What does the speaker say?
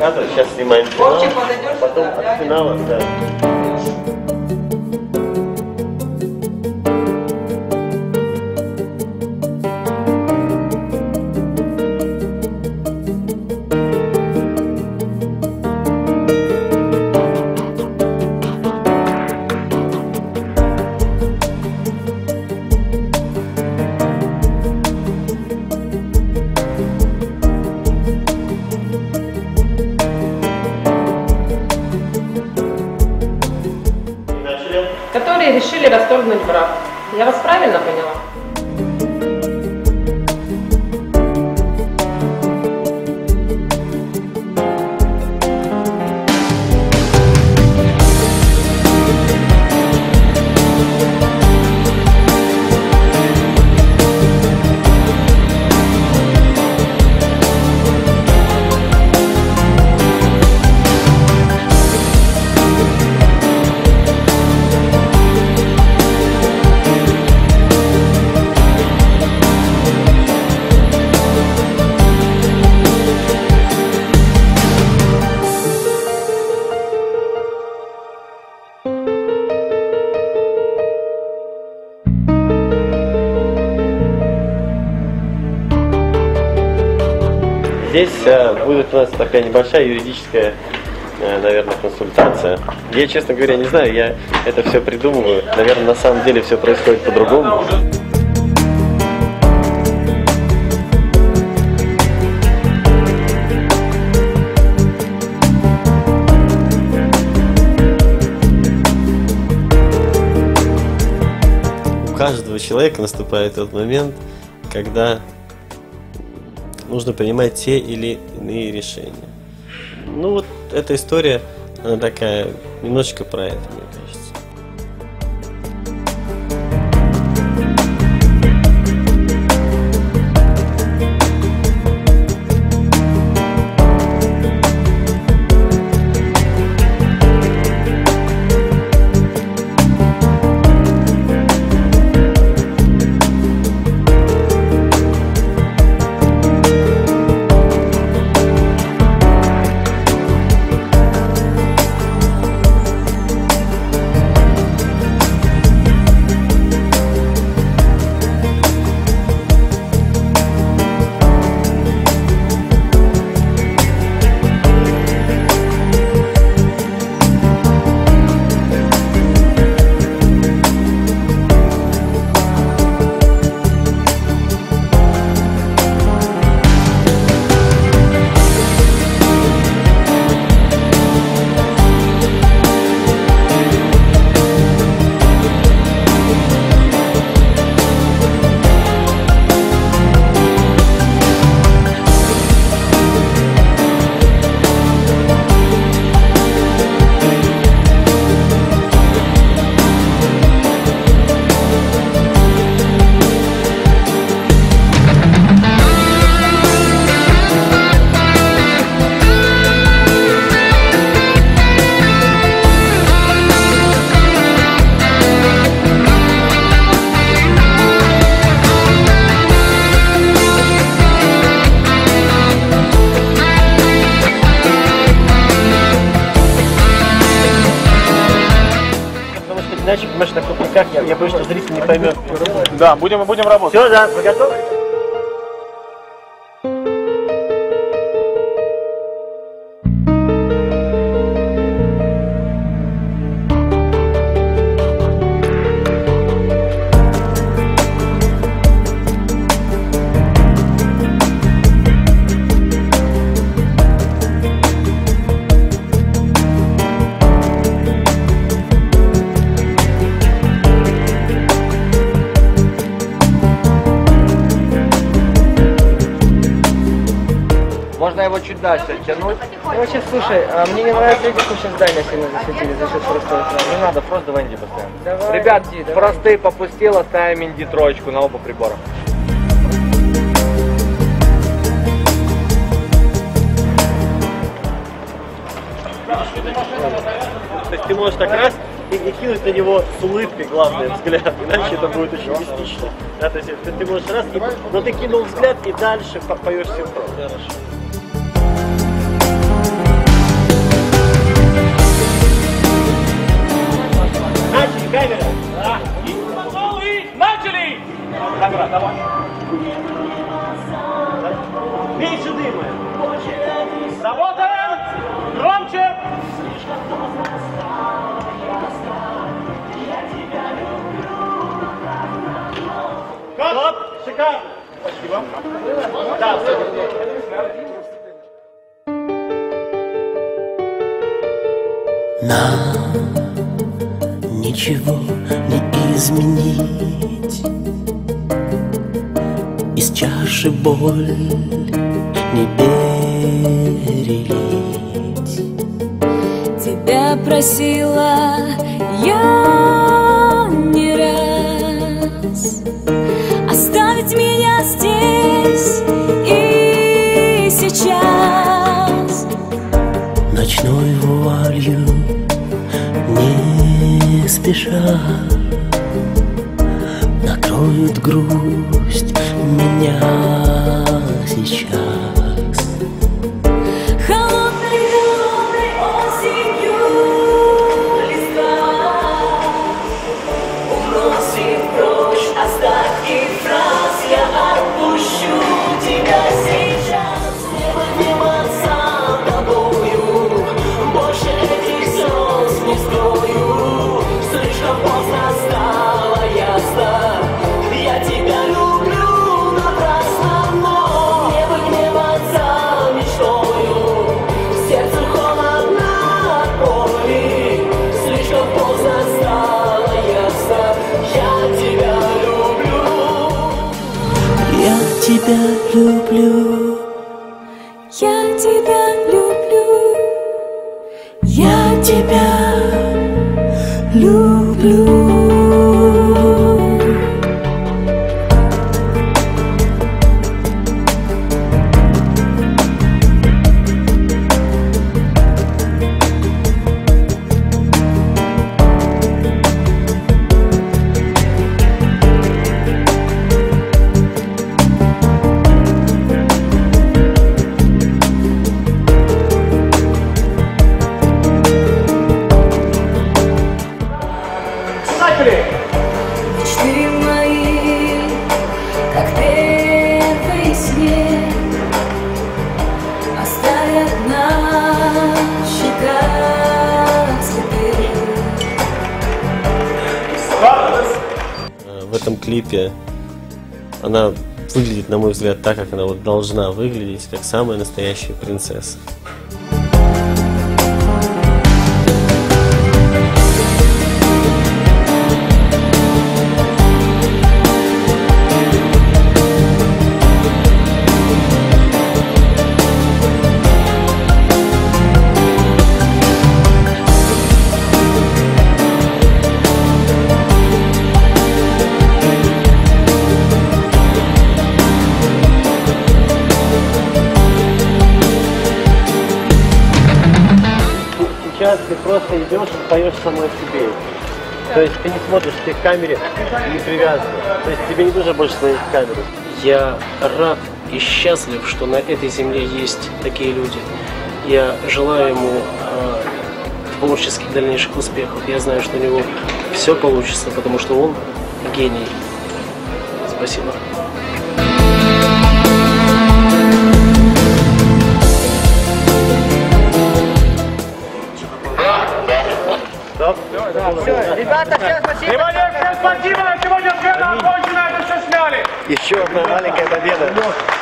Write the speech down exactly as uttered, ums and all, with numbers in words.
кадр, сейчас снимаем финал, потом от финала, да. Которые решили расторгнуть брак. Я вас правильно поняла? Здесь э, будет у нас такая небольшая юридическая, э, наверное, консультация. Я, честно говоря, не знаю, я это все придумываю. Наверное, на самом деле все происходит по-другому. У каждого человека наступает тот момент, когда нужно принимать те или иные решения. Ну вот эта история, она такая, немножечко про это, мне кажется. Иначе, понимаешь, на крупниках я, я боюсь, что зритель не поймет. Да, будем, будем работать. Все, да, вы готовы? Можно его чуть дальше тянуть. Короче, слушай, а мне не нравится, как вы сейчас здание сильно засветили за счет простого экрана. Не надо, просто давай инди поставим. Давай, Ребят, инди, давай. простые попустило, ставим инди троечку на оба прибора. То есть ты можешь так раз и, и кинуть на него с улыбкой, главное, взгляд, иначе это будет очень мистично. Да, то есть ты, ты можешь раз, и, но ты кинул взгляд и дальше по поешь синхрон. Хорошо. Камера. Да. И начали. Камера, давай. Меньше дыма. Работаем. Громче. Стоп. Шикарно. Спасибо. Да, нам ничего не изменить, из чаши боль не перелить. Тебя просила я не раз оставить меня здесь и сейчас. Ночной вуалью не спеша накроет грусть меня сейчас. Холодной, холодной осенью листва уносит прочь остатки фраз. Я отпущу тебя сейчас, небо сам тобою. Больше этих слез не строю. Слишком поздно стало ясно, я тебя люблю напрасно, но не выгневаться мечтою. Сердце холодно от боли, слишком поздно стало ясно, я тебя люблю. Я тебя люблю, Я тебя люблю, я тебя люблю. мечты мои, как первый снег, оставят на щеках следы. В этом клипе она выглядит, на мой взгляд, так, как она вот должна выглядеть, как самая настоящая принцесса. Сейчас ты просто идешь и поешь самой себе. То есть ты не смотришь, ты к камере не привязан. То есть тебе не нужно больше смотреть в камеру. Я рад и счастлив, что на этой земле есть такие люди. Я желаю ему э, творческих дальнейших успехов. Я знаю, что у него все получится, потому что он гений. Спасибо. Ребята, всем спасибо. Внимание, всем спасибо! Сегодня две на это все сняли! Еще одна маленькая победа.